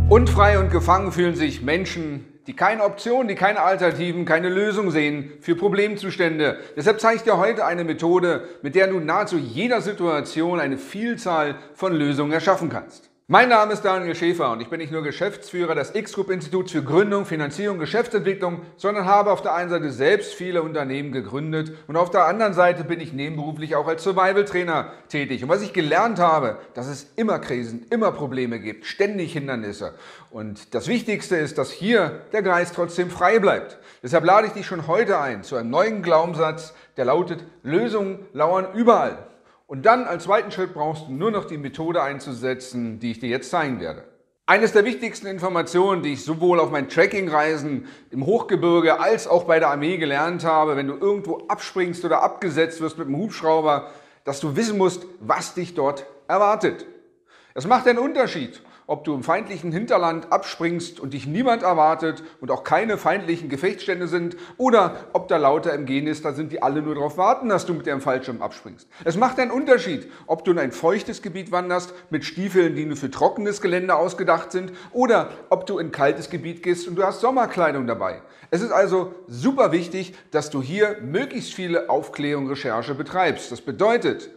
Unfrei und gefangen fühlen sich Menschen, die keine Option, die keine Alternativen, keine Lösung sehen für Problemzustände. Deshalb zeige ich dir heute eine Methode, mit der du nahezu jeder Situation eine Vielzahl von Lösungen erschaffen kannst. Mein Name ist Daniel Schäfer und ich bin nicht nur Geschäftsführer des X-Group-Instituts für Gründung, Finanzierung, Geschäftsentwicklung, sondern habe auf der einen Seite selbst viele Unternehmen gegründet und auf der anderen Seite bin ich nebenberuflich auch als Survival-Trainer tätig. Und was ich gelernt habe, dass es immer Krisen, immer Probleme gibt, ständig Hindernisse. Und das Wichtigste ist, dass hier der Geist trotzdem frei bleibt. Deshalb lade ich dich schon heute ein zu einem neuen Glaubenssatz, der lautet: Lösungen lauern überall. Und dann als zweiten Schritt brauchst du nur noch die Methode einzusetzen, die ich dir jetzt zeigen werde. Eines der wichtigsten Informationen, die ich sowohl auf meinen Trekkingreisen im Hochgebirge als auch bei der Armee gelernt habe, wenn du irgendwo abspringst oder abgesetzt wirst mit dem Hubschrauber, dass du wissen musst, was dich dort erwartet. Es macht einen Unterschied, ob du im feindlichen Hinterland abspringst und dich niemand erwartet und auch keine feindlichen Gefechtsstände sind, oder ob da lauter MG-Nister sind, die alle nur darauf warten, dass du mit dem Fallschirm abspringst. Es macht einen Unterschied, ob du in ein feuchtes Gebiet wanderst mit Stiefeln, die nur für trockenes Gelände ausgedacht sind, oder ob du in ein kaltes Gebiet gehst und du hast Sommerkleidung dabei. Es ist also super wichtig, dass du hier möglichst viele Aufklärung und Recherche betreibst. Das bedeutet,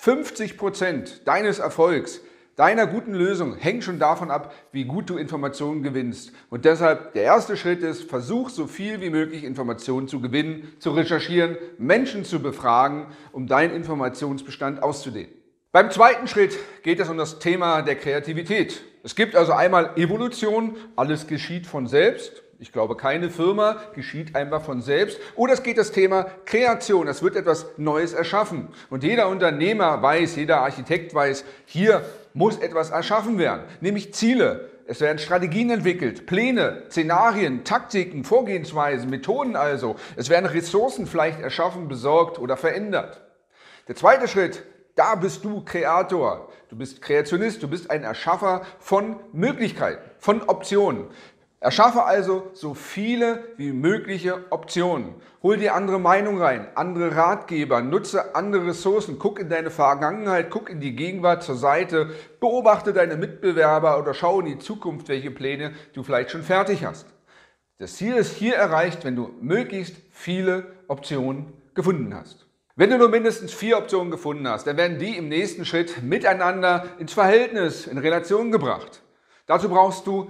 50% deines Erfolgs, deiner guten Lösung hängt schon davon ab, wie gut du Informationen gewinnst. Und deshalb der erste Schritt ist, versuch so viel wie möglich Informationen zu gewinnen, zu recherchieren, Menschen zu befragen, um deinen Informationsbestand auszudehnen. Beim zweiten Schritt geht es um das Thema der Kreativität. Es gibt also einmal Evolution, alles geschieht von selbst. Ich glaube, keine Firma geschieht einfach von selbst. Oder es geht das Thema Kreation. Es wird etwas Neues erschaffen. Und jeder Unternehmer weiß, jeder Architekt weiß, hier muss etwas erschaffen werden, nämlich Ziele. Es werden Strategien entwickelt, Pläne, Szenarien, Taktiken, Vorgehensweisen, Methoden also. Es werden Ressourcen vielleicht erschaffen, besorgt oder verändert. Der zweite Schritt: Da bist du Kreator, du bist Kreationist, du bist ein Erschaffer von Möglichkeiten, von Optionen. Erschaffe also so viele wie mögliche Optionen. Hol dir andere Meinungen rein, andere Ratgeber, nutze andere Ressourcen, guck in deine Vergangenheit, guck in die Gegenwart zur Seite, beobachte deine Mitbewerber oder schau in die Zukunft, welche Pläne du vielleicht schon fertig hast. Das Ziel ist hier erreicht, wenn du möglichst viele Optionen gefunden hast. Wenn du nur mindestens 4 Optionen gefunden hast, dann werden die im nächsten Schritt miteinander ins Verhältnis, in Relation gebracht. Dazu brauchst du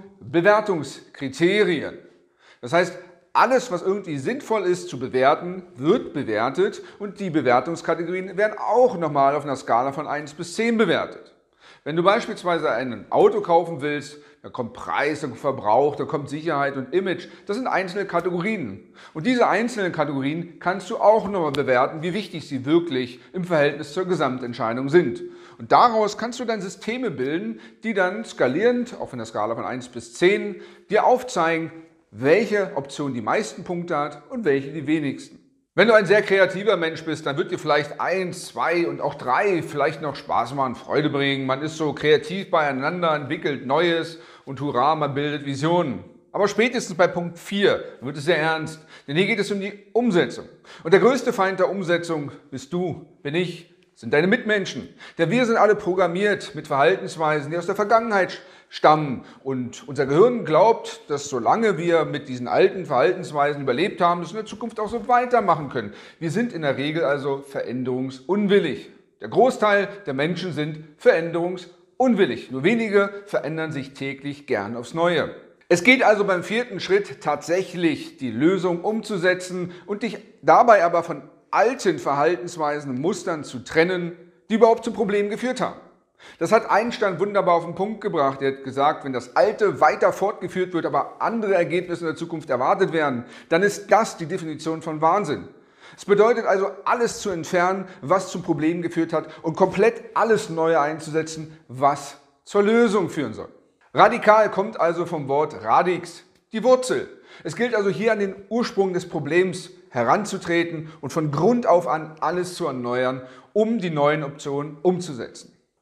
Bewertungskriterien. Das heißt, alles, was irgendwie sinnvoll ist zu bewerten, wird bewertet und die Bewertungskategorien werden auch nochmal auf einer Skala von 1 bis 10 bewertet. Wenn du beispielsweise ein Auto kaufen willst, da kommt Preis, da kommt Verbrauch, da kommt Sicherheit und Image. Das sind einzelne Kategorien. Und diese einzelnen Kategorien kannst du auch nochmal bewerten, wie wichtig sie wirklich im Verhältnis zur Gesamtentscheidung sind. Und daraus kannst du dann Systeme bilden, die dann skalierend, auf einer Skala von 1 bis 10, dir aufzeigen, welche Option die meisten Punkte hat und welche die wenigsten. Wenn du ein sehr kreativer Mensch bist, dann wird dir vielleicht 1, 2 und auch 3 vielleicht noch Spaß machen, Freude bringen. Man ist so kreativ beieinander, entwickelt Neues und hurra, man bildet Visionen. Aber spätestens bei Punkt 4 wird es sehr ernst, denn hier geht es um die Umsetzung. Und der größte Feind der Umsetzung bist du, bin ich, sind deine Mitmenschen. Denn wir sind alle programmiert mit Verhaltensweisen, die aus der Vergangenheit stammen. Und unser Gehirn glaubt, dass solange wir mit diesen alten Verhaltensweisen überlebt haben, dass wir in der Zukunft auch so weitermachen können. Wir sind in der Regel also veränderungsunwillig. Der Großteil der Menschen sind veränderungsunwillig. Nur wenige verändern sich täglich gern aufs Neue. Es geht also beim vierten Schritt tatsächlich, die Lösung umzusetzen und dich dabei aber von alten Verhaltensweisen und Mustern zu trennen, die überhaupt zu Problemen geführt haben. Das hat Einstein wunderbar auf den Punkt gebracht. Er hat gesagt, wenn das Alte weiter fortgeführt wird, aber andere Ergebnisse in der Zukunft erwartet werden, dann ist das die Definition von Wahnsinn. Es bedeutet also, alles zu entfernen, was zu Problemen geführt hat und komplett alles Neue einzusetzen, was zur Lösung führen soll. Radikal kommt also vom Wort radix, die Wurzel. Es gilt also hier an den Ursprung des Problems heranzutreten und von Grund auf an alles zu erneuern, um die neuen Optionen umzusetzen.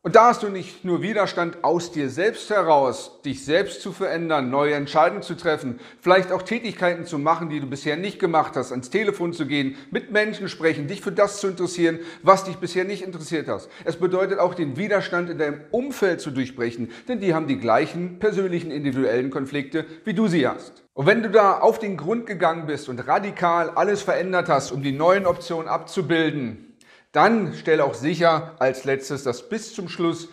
Und da hast du nicht nur Widerstand aus dir selbst heraus, dich selbst zu verändern, neue Entscheidungen zu treffen, vielleicht auch Tätigkeiten zu machen, die du bisher nicht gemacht hast, ans Telefon zu gehen, mit Menschen sprechen, dich für das zu interessieren, was dich bisher nicht interessiert hast. Es bedeutet auch, den Widerstand in deinem Umfeld zu durchbrechen, denn die haben die gleichen persönlichen, individuellen Konflikte, wie du sie hast. Und wenn du da auf den Grund gegangen bist und radikal alles verändert hast, um die neuen Optionen abzubilden, dann stelle auch sicher als letztes, dass bis zum Schluss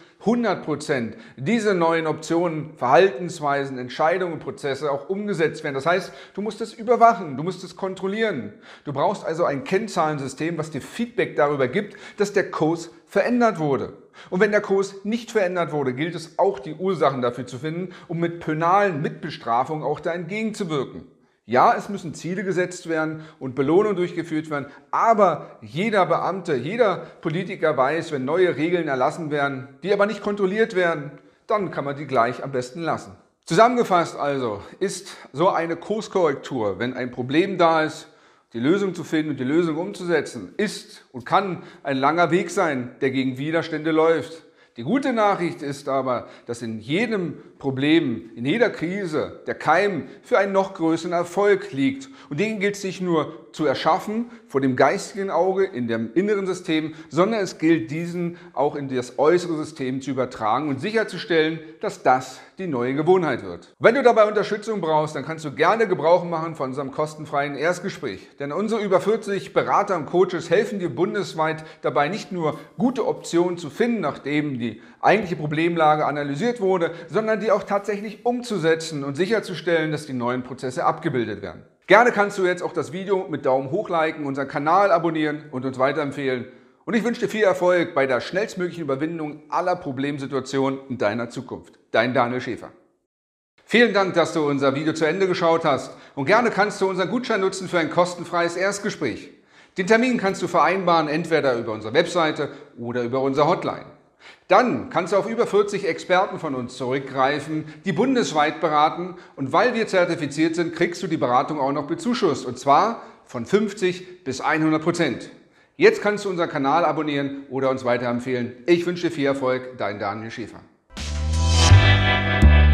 100% diese neuen Optionen, Verhaltensweisen, Entscheidungen, Prozesse auch umgesetzt werden. Das heißt, du musst es überwachen, du musst es kontrollieren. Du brauchst also ein Kennzahlensystem, was dir Feedback darüber gibt, dass der Kurs verändert wurde. Und wenn der Kurs nicht verändert wurde, gilt es auch, die Ursachen dafür zu finden, um mit Penalen, mit Bestrafung auch da entgegenzuwirken. Ja, es müssen Ziele gesetzt werden und Belohnungen durchgeführt werden, aber jeder Beamte, jeder Politiker weiß, wenn neue Regeln erlassen werden, die aber nicht kontrolliert werden, dann kann man die gleich am besten lassen. Zusammengefasst also ist so eine Kurskorrektur, wenn ein Problem da ist, die Lösung zu finden und die Lösung umzusetzen, ist und kann ein langer Weg sein, der gegen Widerstände läuft. Die gute Nachricht ist aber, dass in jedem Problem, in jeder Krise der Keim für einen noch größeren Erfolg liegt. Und den gilt es nicht nur zu erschaffen vor dem geistigen Auge, in dem inneren System, sondern es gilt, diesen auch in das äußere System zu übertragen und sicherzustellen, dass das die neue Gewohnheit wird. Wenn du dabei Unterstützung brauchst, dann kannst du gerne Gebrauch machen von unserem kostenfreien Erstgespräch. Denn unsere über 40 Berater und Coaches helfen dir bundesweit dabei, nicht nur gute Optionen zu finden, nachdem die eigentliche Problemlage analysiert wurde, sondern die auch tatsächlich umzusetzen und sicherzustellen, dass die neuen Prozesse abgebildet werden. Gerne kannst du jetzt auch das Video mit Daumen hoch liken, unseren Kanal abonnieren und uns weiterempfehlen. Und ich wünsche dir viel Erfolg bei der schnellstmöglichen Überwindung aller Problemsituationen in deiner Zukunft. Dein Daniel Schäfer. Vielen Dank, dass du unser Video zu Ende geschaut hast und gerne kannst du unseren Gutschein nutzen für ein kostenfreies Erstgespräch. Den Termin kannst du vereinbaren, entweder über unsere Webseite oder über unsere Hotline. Dann kannst du auf über 40 Experten von uns zurückgreifen, die bundesweit beraten, und weil wir zertifiziert sind, kriegst du die Beratung auch noch bezuschusst, und zwar von 50 bis 100%. Jetzt kannst du unseren Kanal abonnieren oder uns weiterempfehlen. Ich wünsche dir viel Erfolg, dein Daniel Schäfer.